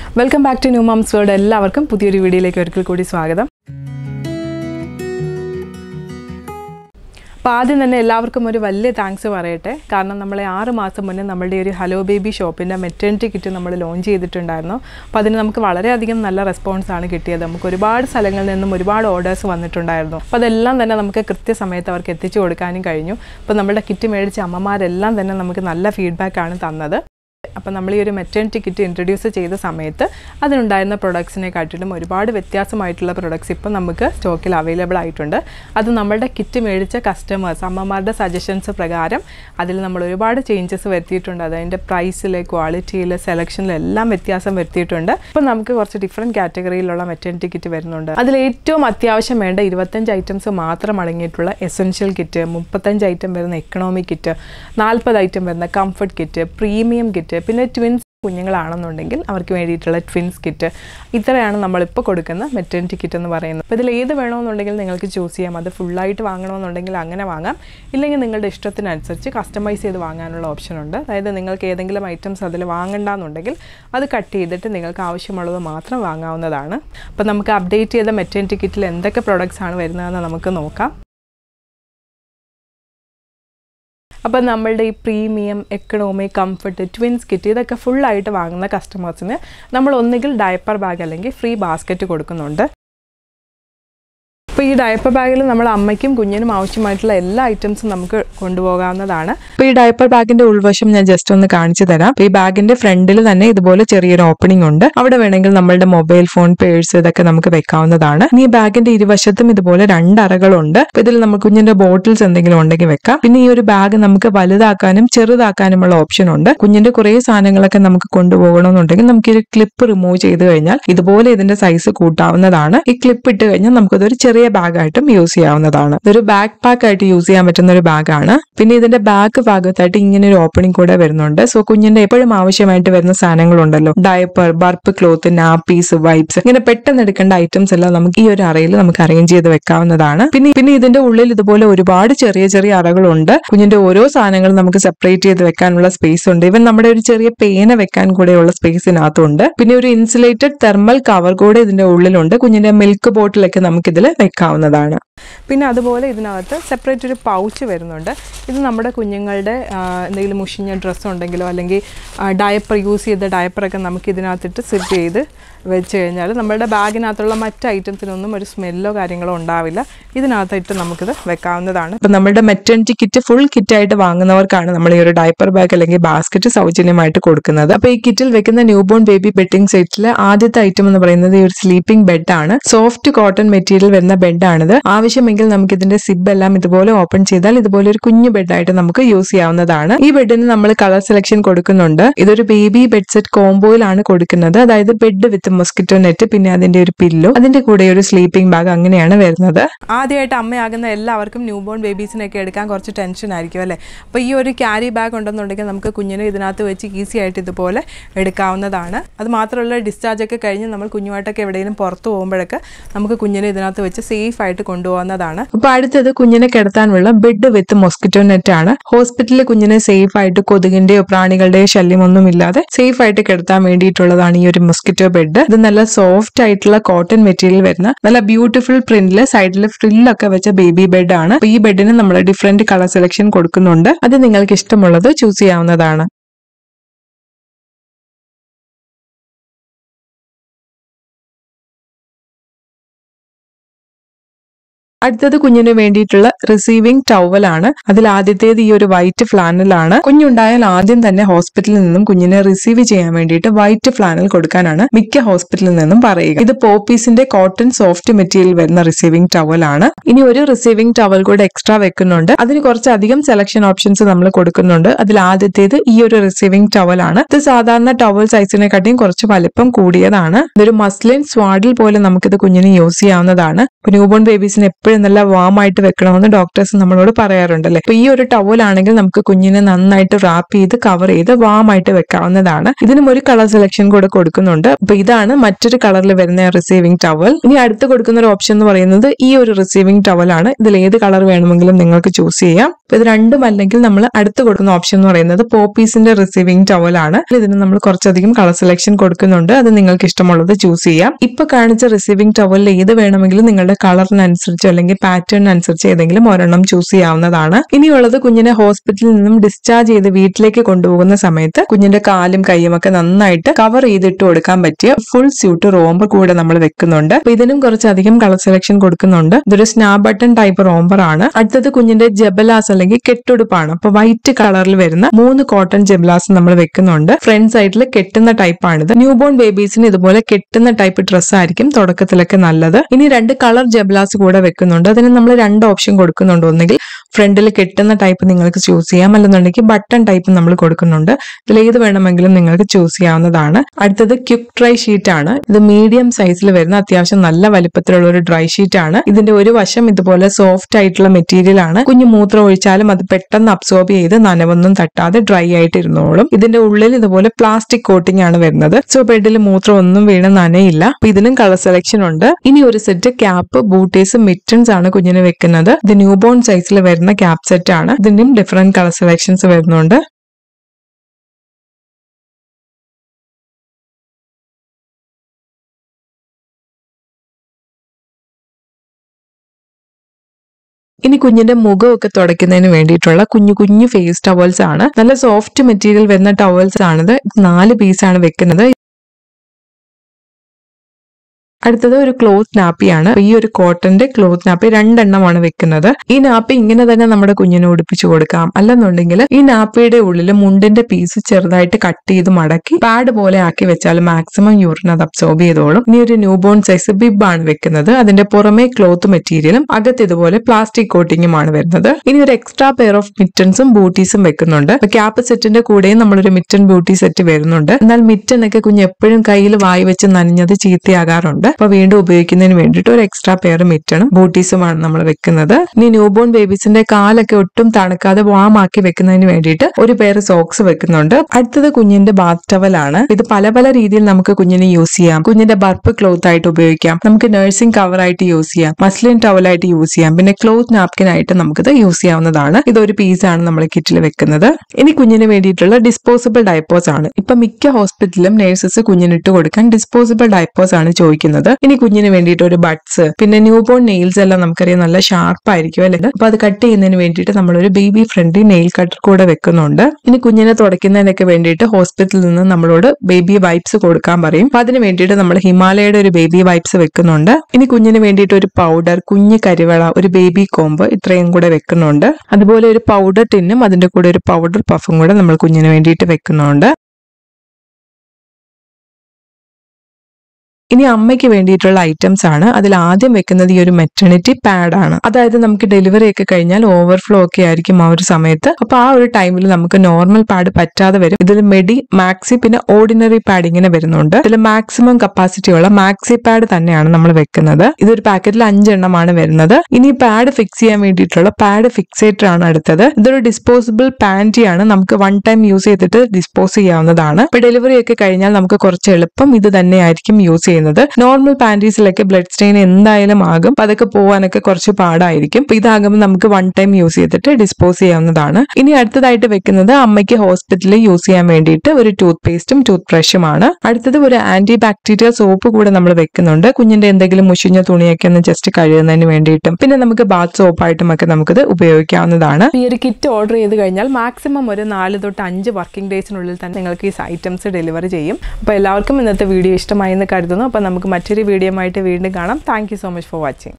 Welcome back to new moms world. എല്ലാവർക്കും പുതിയൊരു വീഡിയോയിലേക്ക് ഒരിക്കൽ കൂടി സ്വാഗതം. അപ്പോൾ ആദ്യം തന്നെ എല്ലാവർക്കും ഒരു വലിയ താങ്ക്സ് പറയട്ടെ. കാരണം നമ്മളെ 6 മാസം മുന്നേ നമ്മളുടെ ഒരു ഹലോ ബേബി ഷോപ്പിൻ്റെ മെറ്റേണിറ്റി കിറ്റ് നമ്മൾ ലോഞ്ച് ചെയ്തിട്ടുണ്ടായിരുന്നു. അപ്പോൾ അതിന് നമുക്ക് വളരെയധികം നല്ല റെസ്പോൺസാണ് കിട്ടിയത്. നമുക്ക് ഒരുപാട് സ്ഥലങ്ങളിൽ നിന്നും ഒരുപാട് ഓർഡേഴ്സ് വന്നിട്ടുണ്ടായിരുന്നു. അപ്പോൾ അതെല്ലാം തന്നെ നമുക്ക് കൃത്യസമയത്ത് അവർക്ക് എത്തിച്ചു കൊടുക്കാനും കഴിഞ്ഞു. അപ്പോൾ നമ്മുടെ കിറ്റ് മേടിച്ച അമ്മമാരെല്ലാം തന്നെ നമുക്ക് നല്ല ഫീഡ്ബാക്കാണ് തന്നത്. അപ്പോൾ നമ്മൾ ഈ ഒരു മെറ്റേണിറ്റി കിറ്റ് ഇൻട്രൊഡ്യൂസ് ചെയ്ത സമയത്ത് അതിനുണ്ടായിരുന്ന പ്രൊഡക്ട്സിനെ കാട്ടിലും ഒരുപാട് വ്യത്യാസമായിട്ടുള്ള പ്രൊഡക്ട്സ് ഇപ്പോൾ നമുക്ക് സ്റ്റോക്കിൽ അവൈലബിൾ ആയിട്ടുണ്ട്. അത് നമ്മളുടെ കിറ്റ് മേടിച്ച കസ്റ്റമേഴ്സ് അമ്മമാരുടെ സജഷൻസ് പ്രകാരം അതിൽ നമ്മൾ ഒരുപാട് ചേഞ്ചസ് വരുത്തിയിട്ടുണ്ട്. അതിൻ്റെ പ്രൈസിൽ, ക്വാളിറ്റിയിൽ, സെലക്ഷനിലെല്ലാം വ്യത്യാസം വരുത്തിയിട്ടുണ്ട്. ഇപ്പോൾ നമുക്ക് കുറച്ച് ഡിഫറെൻറ്റ് കാറ്റഗറിയിലുള്ള മെറ്റേണിറ്റി കിറ്റ് വരുന്നുണ്ട്. അതിൽ ഏറ്റവും അത്യാവശ്യം വേണ്ട 25 ഐറ്റംസ് മാത്രം അടങ്ങിയിട്ടുള്ള എസെൻഷ്യൽ കിറ്റ്, 35 ഐറ്റം വരുന്ന എക്കണോമിക് കിറ്റ്, 40 ഐറ്റം വരുന്ന കംഫർട്ട് കിറ്റ്, പ്രീമിയം കിറ്റ്, പിന്നെ ട്വിൻസ് കുഞ്ഞുങ്ങളാണെന്നുണ്ടെങ്കിൽ അവർക്ക് വേണ്ടിയിട്ടുള്ള ട്വിൻസ് കിറ്റ്, ഇത്രയാണ് നമ്മളിപ്പോൾ കൊടുക്കുന്ന മെറ്റേണിറ്റി കിറ്റ് എന്ന് പറയുന്നത്. അപ്പോൾ ഇതിൽ ഏത് വേണമെന്നുണ്ടെങ്കിൽ നിങ്ങൾക്ക് ചൂസ് ചെയ്യാം. അത് ഫുള്ളായിട്ട് വാങ്ങണമെന്നുണ്ടെങ്കിൽ അങ്ങനെ വാങ്ങാം, ഇല്ലെങ്കിൽ നിങ്ങളുടെ ഇഷ്ടത്തിനനുസരിച്ച് കസ്റ്റമൈസ് ചെയ്ത് വാങ്ങാനുള്ള ഓപ്ഷനുണ്ട്. അതായത് നിങ്ങൾക്ക് ഏതെങ്കിലും ഐറ്റംസ് അതിൽ വാങ്ങണ്ടെന്നുണ്ടെങ്കിൽ അത് കട്ട് ചെയ്തിട്ട് നിങ്ങൾക്ക് ആവശ്യമുള്ളത് മാത്രം വാങ്ങാവുന്നതാണ്. അപ്പോൾ നമുക്ക് അപ്ഡേറ്റ് ചെയ്ത മെറ്റേണിറ്റി കിറ്റിൽ എന്തൊക്കെ പ്രൊഡക്ട്സ് ആണ് വരുന്നതെന്ന് നമുക്ക് നോക്കാം. അപ്പോൾ നമ്മളുടെ ഈ premium, economy, comfort, twins kit ഇതൊക്കെ ഫുള്ളായിട്ട് വാങ്ങുന്ന കസ്റ്റമേഴ്സിന് നമ്മൾ ഒന്നുകിൽ ഡയപ്പർ ബാഗ് അല്ലെങ്കിൽ ഫ്രീ ബാസ്ക്കറ്റ് കൊടുക്കുന്നുണ്ട്. അപ്പോൾ ഈ ഡയപ്പർ ബാഗിൽ നമ്മൾ അമ്മയ്ക്കും കുഞ്ഞിനും ആവശ്യമായിട്ടുള്ള എല്ലാ ഐറ്റംസും നമുക്ക് കൊണ്ടുപോകാവുന്നതാണ്. അപ്പോൾ ഈ ഡയപ്പർ ബാഗിന്റെ ഉൾവശം ഞാൻ ജസ്റ്റ് ഒന്ന് കാണിച്ചു തരാം. അപ്പോൾ ഈ ബാഗിന്റെ ഫ്രണ്ടിൽ തന്നെ ഇതുപോലെ ചെറിയൊരു ഓപ്പണിംഗ് ഉണ്ട്. അവിടെ വേണമെങ്കിൽ നമ്മളുടെ മൊബൈൽ ഫോൺ, പേഴ്സ് ഇതൊക്കെ നമുക്ക് വെക്കാവുന്നതാണ്. ഈ ബാഗിന്റെ ഇരുവശത്തും ഇതുപോലെ 2 അറകളുണ്ട്. അപ്പോൾ ഇതിൽ നമുക്ക് കുഞ്ഞിന്റെ ബോട്ടിൽസ് എന്തെങ്കിലും ഉണ്ടെങ്കിൽ വെക്കാം. പിന്നെ ഈ ഒരു ബാഗ് നമുക്ക് വലുതാക്കാനും ചെറുതാക്കാനുമുള്ള ഓപ്ഷൻ ഉണ്ട്. കുഞ്ഞിന്റെ കുറേ സാധനങ്ങളൊക്കെ നമുക്ക് കൊണ്ടുപോകണമെന്നുണ്ടെങ്കിൽ നമുക്ക് ഈ ക്ലിപ്പ് റിമൂവ് ചെയ്ത് കഴിഞ്ഞാൽ ഇതുപോലെ ഇതിന്റെ സൈസ് കൂട്ടാവുന്നതാണ്. ഈ ക്ലിപ്പ് ഇട്ട് കഴിഞ്ഞാൽ നമുക്കതൊരു ചെറിയ ബാഗായിട്ടും യൂസ് ചെയ്യാവുന്നതാണ്. ഇതൊരു ബാക്ക് പാക്ക് ആയിട്ട് യൂസ് ചെയ്യാൻ പറ്റുന്ന ഒരു ബാഗാണ്. പിന്നെ ഇതിന്റെ ബാക്ക് ഭാഗത്തായിട്ട് ഇങ്ങനെ ഒരു ഓപ്പണിംഗ് കൂടെ വരുന്നുണ്ട്. സോ കുഞ്ഞിന്റെ എപ്പോഴും ആവശ്യമായിട്ട് വരുന്ന സാധനങ്ങളുണ്ടല്ലോ, diaper, burp cloth, nappies, wipes, ഇങ്ങനെ പെട്ടെന്ന് എടുക്കേണ്ട ഐറ്റംസ് എല്ലാം നമുക്ക് ഈ ഒരു അറയിൽ നമുക്ക് അറേഞ്ച് ചെയ്ത് വെക്കാവുന്നതാണ്. പിന്നെ ഇതിന്റെ ഉള്ളിൽ ഇതുപോലെ ഒരുപാട് ചെറിയ ചെറിയ അറകളുണ്ട്. കുഞ്ഞിന്റെ ഓരോ സാധനങ്ങളും നമുക്ക് സെപ്പറേറ്റ് ചെയ്ത് വെക്കാനുള്ള സ്പേസ് ഉണ്ട്. ഇവൻ നമ്മുടെ ഒരു ചെറിയ പേന വെക്കാൻ കൂടെയുള്ള സ്പേസിനകത്തുണ്ട്. പിന്നെ ഒരു ഇൻസുലേറ്റഡ് തെർമൽ കവർ കൂടെ ഇതിന്റെ ഉള്ളിലുണ്ട്. കുഞ്ഞിന്റെ മിൽക്ക് ബോട്ടിലൊക്കെ നമുക്കിതിൽ വെക്കാവുന്നതാണ്. പിന്നെ അതുപോലെ ഇതിനകത്ത് സെപ്പറേറ്റ് ഒരു പൗച്ച് വരുന്നുണ്ട്. ഇത് നമ്മുടെ കുഞ്ഞുങ്ങളുടെ എന്തെങ്കിലും മുഷിഞ്ഞ ഡ്രസ്സ് ഉണ്ടെങ്കിലോ അല്ലെങ്കിൽ ഡയപ്പർ യൂസ് ചെയ്ത ഡയപ്പറൊക്കെ നമുക്ക് ഇതിനകത്തിട്ട് സിപ്പ് ചെയ്ത് വെച്ച് കഴിഞ്ഞാൽ നമ്മുടെ ബാഗിനകത്തുള്ള മറ്റ് ഐറ്റംസിനൊന്നും ഒരു സ്മെല്ലോ കാര്യങ്ങളോ ഉണ്ടാവില്ല. ഇതിനകത്തായിട്ട് നമുക്കിത് വെക്കാവുന്നതാണ്. അപ്പം നമ്മുടെ മെറ്റേണിറ്റി കിറ്റ് ഫുൾ കിറ്റായിട്ട് വാങ്ങുന്നവർക്കാണ് നമ്മൾ ഈ ഒരു ഡയപ്പർ ബാഗ് അല്ലെങ്കിൽ ബാസ്ക്കറ്റ് സൗജന്യമായിട്ട് കൊടുക്കുന്നത്. അപ്പോൾ ഈ കിറ്റിൽ വെക്കുന്ന ന്യൂബോൺ ബേബി ബെഡിംഗ് സെറ്റിലെ ആദ്യത്തെ ഐറ്റം എന്ന് പറയുന്നത് ഈ ഒരു സ്ലീപ്പിംഗ് ബെഡാണ്. സോഫ്റ്റ് കോട്ടൺ മെറ്റീരിയൽ വരുന്ന ബെഡാണിത്. ആവശ്യമെങ്കിൽ നമുക്ക് ഇതിന്റെ സിബ് എല്ലാം ഇതുപോലെ ഓപ്പൺ ചെയ്താൽ ഇതുപോലെ ഒരു കുഞ്ഞു ബെഡായിട്ട് നമുക്ക് യൂസ് ചെയ്യാവുന്നതാണ്. ഈ ബെഡിന് നമ്മൾ കളർ സെലക്ഷൻ കൊടുക്കുന്നുണ്ട്. ഇതൊരു ബേബി ബെഡ് സെറ്റ് കോംബോയിലാണ് കൊടുക്കുന്നത്. അതായത് ബെഡ് വിത്ത് മൊസ്കിറ്റോ നെറ്റ്, പിന്നെ അതിന്റെ ഒരു പില്ലോ, അതിന്റെ കൂടെ ഒരു സ്ലീപ്പിംഗ് ബാഗ്, അങ്ങനെയാണ് വരുന്നത്. ആദ്യമായിട്ട് അമ്മയാകുന്ന എല്ലാവർക്കും ന്യൂബോൺ ബേബീസിനൊക്കെ എടുക്കാൻ കുറച്ച് ടെൻഷൻ ആയിരിക്കും അല്ലേ. അപ്പോൾ ഈ ഒരു ക്യാരി ബാഗ് ഉണ്ടെന്നുണ്ടെങ്കിൽ നമുക്ക് കുഞ്ഞിനെ ഇതിനകത്ത് വെച്ച് ഈസി ആയിട്ട് ഇതുപോലെ എടുക്കാവുന്നതാണ്. അത് മാത്രമല്ല ഡിസ്ചാർജ് ഒക്കെ കഴിഞ്ഞ് നമ്മൾ കുഞ്ഞുമായിട്ടൊക്കെ എവിടെയെങ്കിലും പുറത്ത് പോകുമ്പോഴൊക്കെ നമുക്ക് കുഞ്ഞിനെ ഇതിനകത്ത് വെച്ച് സേഫ് ആയിട്ട് കൊണ്ടുപോകുന്നതാണ്. അപ്പോൾ അടുത്തത് കുഞ്ഞിനെ കിടത്താനുള്ള ബെഡ് വിത്ത് മൊസ്കിറ്റോ നെറ്റ് ആണ്. ഹോസ്പിറ്റലിൽ കുഞ്ഞിനെ സേഫ് ആയിട്ട് കൊതുകിന്റെയോ പ്രാണികളുടെയോ ശല്യമൊന്നും ഇല്ലാതെ സേഫ് ആയിട്ട് കിടത്താൻ വേണ്ടിയിട്ടുള്ളതാണ് ഈ ഒരു മൊസ്കിറ്റോ ബെഡ്. ഇത് നല്ല സോഫ്റ്റ് ആയിട്ടുള്ള കോട്ടൺ മെറ്റീരിയൽ വരുന്ന നല്ല ബ്യൂട്ടിഫുൾ പ്രിന്റില് സൈഡിൽ ഫ്രില്ലൊക്കെ വെച്ച ബേബി ബെഡ് ആണ്. ഈ ബെഡിന് നമ്മൾ ഡിഫറെന്റ് കളർ സെലക്ഷൻ കൊടുക്കുന്നുണ്ട്. അത് നിങ്ങൾക്ക് ഇഷ്ടമുള്ളത് ചൂസ് ചെയ്യാവുന്നതാണ്. അടുത്തത് കുഞ്ഞിന് വേണ്ടിയിട്ടുള്ള റിസീവിംഗ് ടവലാണ്. അതിൽ ആദ്യത്തേത് ഈ ഒരു വൈറ്റ് ഫ്ലാനലാണ്. കുഞ്ഞുണ്ടായാൽ ആദ്യം തന്നെ ഹോസ്പിറ്റലിൽ നിന്നും കുഞ്ഞിനെ റിസീവ് ചെയ്യാൻ വേണ്ടിയിട്ട് വൈറ്റ് ഫ്ലാനൽ കൊടുക്കാനാണ് മിക്ക ഹോസ്പിറ്റലിൽ നിന്നും പറയുക. ഇത് പോപ്പീസിന്റെ കോട്ടൺ സോഫ്റ്റ് മെറ്റീരിയൽ വരുന്ന റിസീവിംഗ് ടവലാണ്. ഇനി ഒരു റിസീവിംഗ് ടവൽ കൂടെ എക്സ്ട്രാ വെക്കുന്നുണ്ട്. അതിന് കുറച്ചധികം സെലക്ഷൻ ഓപ്ഷൻസ് നമ്മൾ കൊടുക്കുന്നുണ്ട്. അതിൽ ആദ്യത്തേത് ഈ ഒരു റിസീവിംഗ് ടവലാണ്. ഇത് സാധാരണ ടവൽ സൈസിനെക്കാട്ടിയും കുറച്ച് വലിപ്പം കൂടിയതാണ്. ഇതൊരു മസ്ലിൻ സ്വാഡിൽ പോലെ നമുക്കിത് കുഞ്ഞിന് യൂസ് ചെയ്യാവുന്നതാണ്. ഇപ്പൊ ന്യൂബോൺ ബേബീസിന് എപ്പോഴും നല്ല വാം ആയിട്ട് വെക്കണമെന്ന് ഡോക്ടേഴ്സ് നമ്മളോട് പറയാറുണ്ടല്ലേ. അപ്പൊ ഈ ഒരു ടവലാണെങ്കിൽ നമുക്ക് കുഞ്ഞിനെ നന്നായിട്ട് റാപ്പ് ചെയ്ത് കവർ ചെയ്ത് വാം ആയിട്ട് വെക്കാവുന്നതാണ്. ഇതിനും ഒരു കളർ സെലക്ഷൻ കൂടെ കൊടുക്കുന്നുണ്ട്. അപ്പൊ ഇതാണ് മറ്റൊരു കളറിൽ വരുന്ന റിസീവിംഗ് ടവൽ. ഇനി അടുത്ത് കൊടുക്കുന്ന ഒരു ഓപ്ഷൻ എന്ന് പറയുന്നത് ഈ ഒരു റിസീവിംഗ് ടവലാണ്. ഇതിൽ ഏത് കളർ വേണമെങ്കിലും നിങ്ങൾക്ക് ചൂസ് ചെയ്യാം. ഇത് രണ്ടും അല്ലെങ്കിൽ നമ്മൾ അടുത്ത് കൊടുക്കുന്ന ഓപ്ഷൻ എന്ന് പറയുന്നത് പോപ്പീസിന്റെ റിസീവിംഗ് ടവലാണ്. ഇതിന് നമ്മൾ കുറച്ചധികം കളർ സെലക്ഷൻ കൊടുക്കുന്നുണ്ട്. അത് നിങ്ങൾക്ക് ഇഷ്ടമുള്ളത് ചൂസ് ചെയ്യാം. ഇപ്പൊ കാണിച്ച റിസീവിംഗ് ടവലിൽ ഏത് വേണമെങ്കിലും നിങ്ങളുടെ കളറിനനുസരിച്ചോ അല്ലെങ്കിൽ പാറ്റേണിനനുസരിച്ച് ഏതെങ്കിലും ഒരെണ്ണം ചൂസ് ചെയ്യാവുന്നതാണ്. ഇനിയുള്ളത് കുഞ്ഞിനെ ഹോസ്പിറ്റലിൽ നിന്നും ഡിസ്ചാർജ് ചെയ്ത് വീട്ടിലേക്ക് കൊണ്ടുപോകുന്ന സമയത്ത് കുഞ്ഞിന്റെ കാലും കൈയും ഒക്കെ നന്നായിട്ട് കവർ ചെയ്തിട്ട് കൊടുക്കാൻ പറ്റിയ ഫുൾ സ്യൂട്ട് റോംബർ കൂടെ നമ്മൾ വെക്കുന്നുണ്ട്. അപ്പൊ ഇതിനും കുറച്ചധികം കളർ സെലക്ഷൻ കൊടുക്കുന്നുണ്ട്. ഇതൊരു സ്നാപ്പ് ബട്ടൺ ടൈപ്പ് റോംബർ ആണ്. അടുത്തത് കുഞ്ഞിന്റെ ജബലാസ് അല്ലെങ്കിൽ കെട്ടുടുപ്പാണ്. അപ്പൊ വൈറ്റ് കളറിൽ വരുന്ന 3 കോട്ടൺ ജബലാസ് നമ്മൾ വെക്കുന്നുണ്ട്. ഫ്രണ്ട് സൈഡിൽ കെട്ടുന്ന ടൈപ്പാണിത്. ന്യൂബോൺ ബേബീസിന് ഇതുപോലെ കെട്ടുന്ന ടൈപ്പ് ഡ്രസ്സ് ആയിരിക്കും തുടക്കത്തിലൊക്കെ നല്ലത്. ഇനി 2 കളർ ജബലാസ് കൂടെ വെക്കുന്നുണ്ട്. അതിന് നമ്മൾ 2 ഓപ്ഷൻ കൊടുക്കുന്നുണ്ട്. ഒന്നുകിൽ ഫ്രണ്ടിൽ കെട്ടുന്ന ടൈപ്പ് നിങ്ങൾക്ക് ചൂസ് ചെയ്യാം, അല്ലെന്നുണ്ടെങ്കിൽ ബട്ടൺ ടൈപ്പ് നമ്മൾ കൊടുക്കുന്നുണ്ട്. ഇതിൽ ഏത് വേണമെങ്കിലും നിങ്ങൾക്ക് ചൂസ് ചെയ്യാവുന്നതാണ്. അടുത്തത് ക്വിക്ക് ഡ്രൈ ഷീറ്റ് ആണ്. ഇത് മീഡിയം സൈസിൽ വരുന്ന അത്യാവശ്യം നല്ല വലിപ്പത്തിലുള്ള ഒരു ഡ്രൈ ഷീറ്റ് ആണ്. ഇതിന്റെ ഒരു വശം ഇതുപോലെ സോഫ്റ്റ് ആയിട്ടുള്ള മെറ്റീരിയൽ ആണ്. കുഞ്ഞു മൂത്രം ഒഴിച്ചാലും അത് പെട്ടെന്ന് അബ്സോർബ് ചെയ്ത് നനവൊന്നും തട്ടാതെ ഡ്രൈ ആയിട്ട് ഇരുന്നോളും. ഇതിന്റെ ഉള്ളിൽ ഇതുപോലെ പ്ലാസ്റ്റിക് കോട്ടിംഗ് ആണ് വരുന്നത്. സോ ബെഡിൽ മൂത്രം ഒന്നും വീണ് നനയില്ല. ഇതിനും കളർ സെലക്ഷൻ ഉണ്ട്. ഇനി ഒരു സെറ്റ് ക്യാപ്പ്, ബൂട്ടീസ്, മിറ്റൻസ് ആണ് കുഞ്ഞിന് വെക്കുന്നത്. ഇത് ന്യൂബോൺ സൈസിൽ വരുന്ന ക്യാപ്പ് സെറ്റ് ആണ്. ഇതിന്റെയും ഡിഫറെന്റ് കളർ സെലക്ഷൻസ് വരുന്നുണ്ട്. ഇനി കുഞ്ഞിന്റെ മുഖമൊക്കെ തുടയ്ക്കുന്നതിന് വേണ്ടിയിട്ടുള്ള കുഞ്ഞു കുഞ്ഞു ഫേസ് ടവൽസ് ആണ്. നല്ല സോഫ്റ്റ് മെറ്റീരിയൽ വരുന്ന ടവൽസ് ആണിത്. 4 പീസാണ് വെക്കുന്നത്. അടുത്തത് ഒരു ക്ലോത്ത് നാപ്പിയാണ്. ഈ ഒരു കോട്ടന്റെ ക്ലോത്ത് നാപ്പി 2 എണ്ണമാണ് വെക്കുന്നത്. ഈ നാപ്പി ഇങ്ങനെ തന്നെ നമ്മുടെ കുഞ്ഞിനെ ഉടുപ്പിച്ചു കൊടുക്കാം. അല്ലെന്നുണ്ടെങ്കിൽ ഈ നാപ്പിയുടെ ഉള്ളിൽ മുണ്ടിന്റെ പീസ് ചെറുതായിട്ട് കട്ട് ചെയ്ത് മടക്കി പാഡ് പോലെ ആക്കി വെച്ചാൽ മാക്സിമം യൂറിൻ അത് അബ്സോർബ് ചെയ്തോളും. ഇനി ഒരു ന്യൂബോൺ സൈസ് ബിബ് ആണ് വെക്കുന്നത്. അതിന്റെ പുറമെ ക്ലോത്ത് മെറ്റീരിയലും അകത്ത് ഇതുപോലെ പ്ലാസ്റ്റിക് കോട്ടിങ്ങുമാണ് വരുന്നത്. ഇനി ഒരു എക്സ്ട്രാ പെയർ ഓഫ് മിറ്റൻസും ബൂട്ടീസും വെക്കുന്നുണ്ട്. ക്യാപ്പ് സെറ്റിന്റെ കൂടെയും നമ്മളൊരു മിറ്റൻ ബൂട്ടി സെറ്റ് വരുന്നുണ്ട്. എന്നാൽ മിറ്റൻ ഒക്കെ കുഞ്ഞ് എപ്പോഴും കയ്യിൽ വായി വെച്ച് നനഞ്ഞത് ചീത്തയാകാറുണ്ട്. അപ്പൊ വീണ്ടും ഉപയോഗിക്കുന്നതിന് വേണ്ടിയിട്ട് ഒരു എക്സ്ട്രാ പെയർ മിറ്റണും ബൂട്ടീസുമാണ് നമ്മൾ വെക്കുന്നത്. ഇനി ന്യൂബോൺ ബേബീസിന്റെ കാലൊക്കെ ഒട്ടും തണുക്കാതെ വാം ആക്കി വെക്കുന്നതിന് വേണ്ടിയിട്ട് ഒരു പെയർ സോക്സ് വെക്കുന്നുണ്ട്. അടുത്തത് കുഞ്ഞിന്റെ ബാത്ത് ടവലാണ്. ഇത് പല പല രീതിയിൽ നമുക്ക് കുഞ്ഞിനെ യൂസ് ചെയ്യാം. കുഞ്ഞിന്റെ ബർപ്പ് ക്ലോത്ത് ആയിട്ട് ഉപയോഗിക്കാം, നമുക്ക് നഴ്സിംഗ് കവർ ആയിട്ട് യൂസ് ചെയ്യാം, മസ്ലിൻ ടവലായിട്ട് യൂസ് ചെയ്യാം, പിന്നെ ക്ലോത്ത് നാപ്കിൻ ആയിട്ട് നമുക്കിത് യൂസ് ചെയ്യാവുന്നതാണ്. ഇതൊരു പീസാണ് നമ്മൾ കിറ്റിൽ വെക്കുന്നത്. ഇനി കുഞ്ഞിന് വേണ്ടിയിട്ടുള്ള ഡിസ്പോസിബിൾ ഡയപ്പേഴ്സ് ആണ്. ഇപ്പൊ മിക്ക ഹോസ്പിറ്റലിലും നഴ്സസ് കുഞ്ഞിനിട്ട് കൊടുക്കാൻ ഡിസ്പോസിബിൾ ഡയപ്പേഴ്സ് ആണ് ചോദിക്കുന്നത്. ഇനി കുഞ്ഞിന് വേണ്ടിയിട്ട് ഒരു ബഡ്സ്, പിന്നെ ന്യൂബോൺ നെയിൽസ് എല്ലാം നമുക്കറിയാം നല്ല ഷാർപ്പ് ആയിരിക്കും അല്ലെ. അപ്പൊ അത് കട്ട് ചെയ്യുന്നതിന് വേണ്ടിയിട്ട് നമ്മളൊരു ബേബി ഫ്രണ്ട്ലി നെയിൽ കട്ടർ കൂടെ വെക്കുന്നുണ്ട്. ഇനി കുഞ്ഞിനെ തുടയ്ക്കുന്നതിനൊക്കെ വേണ്ടിയിട്ട് ഹോസ്പിറ്റലിൽ നിന്ന് നമ്മളോട് ബേബി വൈപ്സ് കൊടുക്കാൻ പറയും. അപ്പൊ അതിന് വേണ്ടിയിട്ട് നമ്മൾ ഹിമാലയയുടെ ഒരു ബേബി വൈപ്സ് വെക്കുന്നുണ്ട്. ഇനി കുഞ്ഞിന് വേണ്ടിയിട്ട് ഒരു പൗഡർ, കുഞ്ഞു കരിവള, ഒരു ബേബി കോമ്പ് ഇത്രയും കൂടെ വെക്കുന്നുണ്ട്. അതുപോലെ ഒരു പൗഡർ ടിന്നും അതിന്റെ കൂടെ ഒരു പൗഡർ പഫും കൂടെ നമ്മൾ കുഞ്ഞിന് വേണ്ടിയിട്ട് വെക്കുന്നുണ്ട്. ഇനി അമ്മയ്ക്ക് വേണ്ടിയിട്ടുള്ള ഐറ്റംസ് ആണ്. അതിൽ ആദ്യം വെക്കുന്നത് ഈ ഒരു മെറ്റർണിറ്റി പാഡ് ആണ്. അതായത് നമുക്ക് ഡെലിവറി ഒക്കെ കഴിഞ്ഞാൽ ഓവർഫ്ലോ ഒക്കെ ആയിരിക്കും ആ ഒരു സമയത്ത്. അപ്പൊ ആ ഒരു ടൈമിൽ നമുക്ക് നോർമൽ പാഡ് പറ്റാതെ വരും. ഇതിൽ മെഡി, മാക്സി, പിന്നെ ഓർഡിനറി പാഡ് ഇങ്ങനെ വരുന്നുണ്ട്. ഇതിൽ മാക്സിമം കപ്പാസിറ്റി ഉള്ള മാക്സി പാഡ് തന്നെയാണ് നമ്മൾ വെക്കുന്നത്. ഇതൊരു പാക്കറ്റിൽ 5 എണ്ണമാണ് വരുന്നത്. ഇനി പാഡ് ഫിക്സ് ചെയ്യാൻ വേണ്ടിയിട്ടുള്ള പാഡ് ഫിക്സേറ്റർ ആണ് അടുത്തത്. ഇതൊരു ഡിസ്പോസിബിൾ പാൻറ്റി ആണ്. നമുക്ക് 1 ടൈം യൂസ് ചെയ്തിട്ട് ഡിസ്പോസ് ചെയ്യാവുന്നതാണ്. ഇപ്പൊ ഡെലിവറി ഒക്കെ കഴിഞ്ഞാൽ നമുക്ക് കുറച്ച് എളുപ്പം ഇത് തന്നെയായിരിക്കും യൂസ് ചെയ്യുന്നത്. നോർമൽ പാൻറ്റീസിലൊക്കെ ബ്ലഡ് സ്റ്റെയിൻ എന്തായാലും ആകും. അതൊക്കെ പോവാനൊക്കെ കുറച്ച് പാടായിരിക്കും. അപ്പൊ ഇതാകുമ്പോൾ നമുക്ക് 1 ടൈം യൂസ് ചെയ്തിട്ട് ഡിസ്പോസ് ചെയ്യാവുന്നതാണ്. ഇനി അടുത്തതായിട്ട് വെക്കുന്നത് അമ്മയ്ക്ക് ഹോസ്പിറ്റലിൽ യൂസ് ചെയ്യാൻ വേണ്ടിയിട്ട് ഒരു ടൂത്ത് പേസ്റ്റും ടൂത്ത് ബ്രഷുമാണ്. അടുത്തത് ഒരു ആന്റി ബാക്ടീരിയൽ സോപ്പ് കൂടെ നമ്മൾ വെക്കുന്നുണ്ട്. കുഞ്ഞിന്റെ എന്തെങ്കിലും മുഷിഞ്ഞ തുണിയൊക്കെ ഒന്ന് ജസ്റ്റ് കഴുകുന്നതിന് വേണ്ടിയിട്ടും പിന്നെ നമുക്ക് ബാത്ത് സോപ്പായിട്ടും ഒക്കെ നമുക്കിത് ഉപയോഗിക്കാവുന്നതാണ്. ഈ ഒരു കിറ്റ് ഓർഡർ ചെയ്ത് കഴിഞ്ഞാൽ മാക്സിമം ഒരു 4 തൊട്ട് 5 വർക്കിംഗ് ഡേയ്സിനുള്ളിൽ തന്നെ നിങ്ങൾക്ക് ഈ ഐറ്റംസ് ഡെലിവറി ചെയ്യും. അപ്പോൾ എല്ലാവർക്കും ഇന്നത്തെ വീഡിയോ ഇഷ്ടമായി എന്ന് കരുതുന്നു. അപ്പോൾ നമുക്ക് മറ്റൊരു വീഡിയോ ആയിട്ട് വീണ്ടും കാണാം. Thank you so much for watching.